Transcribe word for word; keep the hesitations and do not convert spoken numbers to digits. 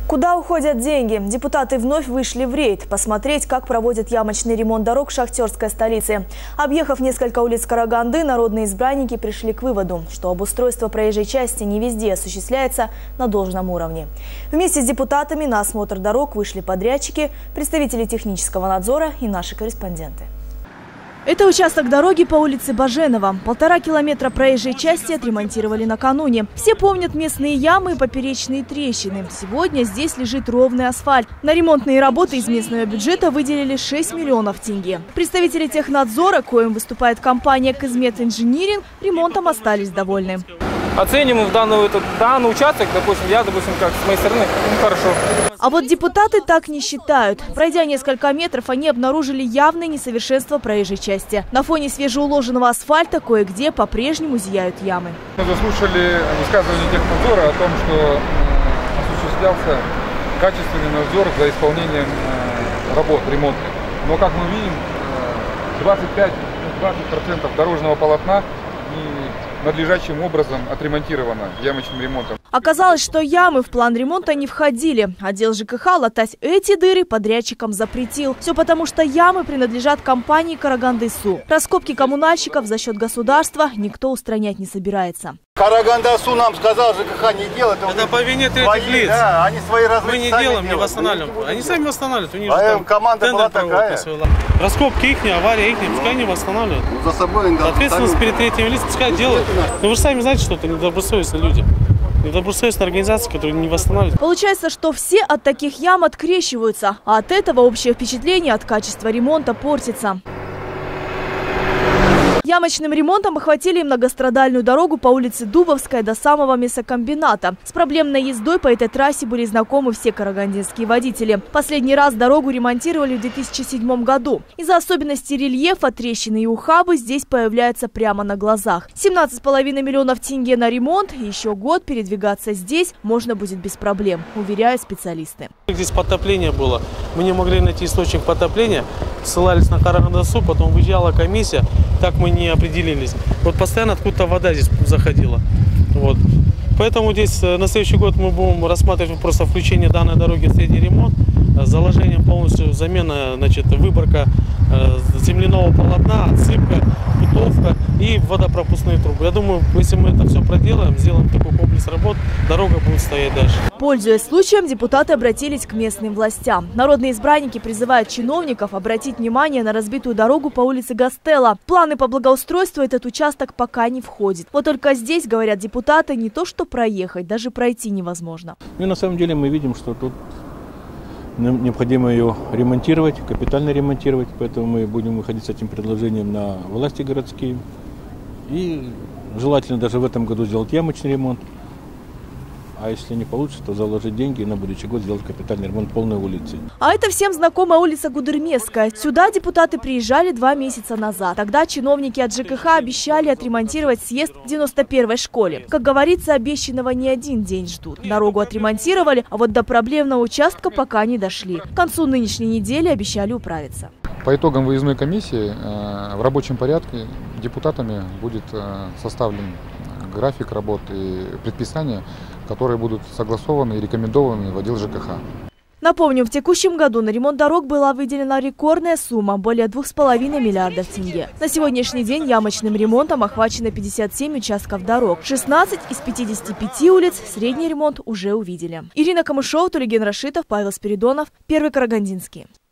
Куда уходят деньги? Депутаты вновь вышли в рейд посмотреть, как проводят ямочный ремонт дорог шахтерской столицы. Объехав несколько улиц Караганды, народные избранники пришли к выводу, что обустройство проезжей части не везде осуществляется на должном уровне. Вместе с депутатами на осмотр дорог вышли подрядчики, представители технического надзора и наши корреспонденты. Это участок дороги по улице Баженова. Полтора километра проезжей части отремонтировали накануне. Все помнят местные ямы и поперечные трещины. Сегодня здесь лежит ровный асфальт. На ремонтные работы из местного бюджета выделили шесть миллионов тенге. Представители технадзора, коим выступает компания «Кызмет Инжиниринг», ремонтом остались довольны. Оценим в данный, этот, данный участок, допустим, я, допустим, как с моей стороны, ну, хорошо. А вот депутаты так не считают. Пройдя несколько метров, они обнаружили явное несовершенство проезжей части. На фоне свежеуложенного асфальта кое-где по-прежнему зияют ямы. Мы заслушали высказывание технадзора о том, что осуществлялся качественный надзор за исполнением работ ремонтных. Но, как мы видим, двадцать пять — двадцать процентов дорожного полотна и надлежащим образом отремонтировано ямочным ремонтом. Оказалось, что ямы в план ремонта не входили. Отдел ЖКХ латать эти дыры подрядчикам запретил. Все потому, что ямы принадлежат компании «Карагандасу». Раскопки коммунальщиков за счет государства никто устранять не собирается. «Карагандасу» нам сказал, ЖКХ не делает. Это по вине третьих лиц. Да, они свои разрывы Мы не делаем, не восстанавливаем. Они сами восстанавливают. У них а же там команда была такая. Раскопки их, авария их, пускай они восстанавливают. За собой ответственность перед третьими лицами пускай делают. Но вы же сами знаете, что это недобросовестные люди. Недобросовестные организации, которые не восстанавливают. Получается, что все от таких ям открещиваются, а от этого общее впечатление от качества ремонта портится. Ямочным ремонтом охватили многострадальную дорогу по улице Дубовская до самого мясокомбината. С проблемной ездой по этой трассе были знакомы все карагандинские водители. Последний раз дорогу ремонтировали в две тысячи седьмом году. Из-за особенностей рельефа трещины и ухабы здесь появляются прямо на глазах. семнадцать с половиной миллионов тенге на ремонт, и еще год передвигаться здесь можно будет без проблем, уверяют специалисты. Здесь потопление было. Мы не могли найти источник потопления, ссылались на Карагандасу, потом выезжала комиссия, так мы не определились. Вот постоянно откуда-то вода здесь заходила. Вот. Поэтому здесь на следующий год мы будем рассматривать просто включение данной дороги в средний ремонт с заложением полностью замена, значит, выборка э, земляного полотна, отсыпка, бутовка и водопропускные трубы. Я думаю, если мы это все проделаем, сделаем такой комплекс работ, дорога будет стоять дальше. Пользуясь случаем, депутаты обратились к местным властям. Народные избранники призывают чиновников обратить внимание на разбитую дорогу по улице Гастелло. В планы по благоустройству этот участок пока не входит. Вот только здесь, говорят депутаты, не то что проехать, даже пройти невозможно. И на самом деле мы видим, что тут необходимо ее ремонтировать, капитально ремонтировать, поэтому мы будем выходить с этим предложением на власти городские. И желательно даже в этом году сделать ямочный ремонт. А если не получится, то заложить деньги и на будущий год сделать капитальный ремонт полной улицы. А это всем знакомая улица Гудермесская. Сюда депутаты приезжали два месяца назад. Тогда чиновники от ЖКХ обещали отремонтировать съезд в девяносто первой школе. Как говорится, обещанного не один день ждут. Дорогу отремонтировали, а вот до проблемного участка пока не дошли. К концу нынешней недели обещали управиться. По итогам выездной комиссии в рабочем порядке депутатами будет составлен график работ и предписания, которые будут согласованы и рекомендованы в отдел ЖКХ. Напомню, в текущем году на ремонт дорог была выделена рекордная сумма – более двух с половиной миллиардов тенге. На сегодняшний день ямочным ремонтом охвачено пятьдесят семь участков дорог. шестнадцать из пятидесяти пяти улиц средний ремонт уже увидели. Ирина Камышова, Тулеген Рашитов, Павел Спиридонов, Первый Карагандинский.